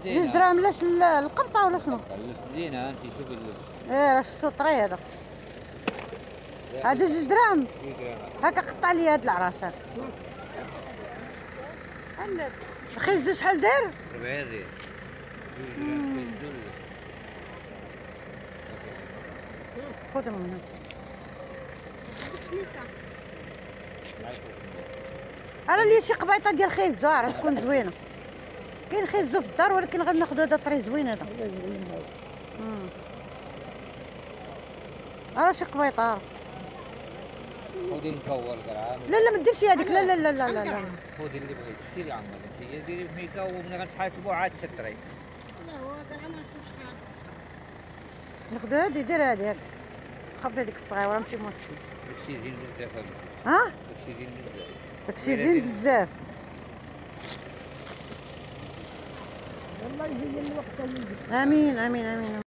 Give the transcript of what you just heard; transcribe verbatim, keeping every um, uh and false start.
زوج دراهم لاش القبطه ولا شنو؟ زينه انت شوف. ايه راه شتو طري هذا. هذا زوج دراهم. هاكا قطع لي هاد العراس هاك. شحال لابس؟ اخي زوج شحال داير؟ أربعين ريال. خذهم من هنا. راه لي شي قبيطه ديال خيزو راه تكون زوينه. كاين خيزو في الدار ولكن غادي ناخذ هذا طري زوين هذا. امم راه شي قبيطه. خذي المكور كرعام. لا لا ما ديرش هذيك. لا لا لا لا لا لا. خذي اللي بغيتي سيري عمرك انت ديري في ميكا وملي غنتحاسبوا عاد تشطري. لا هو كرعام ما نشوفش شحال. ناخذ هادي. دير هادي هاك. خفي هذيك الصغيره ماشي مشكل. داكشي زين بزاف. ها؟ داكشي زين بزاف. داكشي زين بزاف. الله يزيد الوقت. امين امين امين.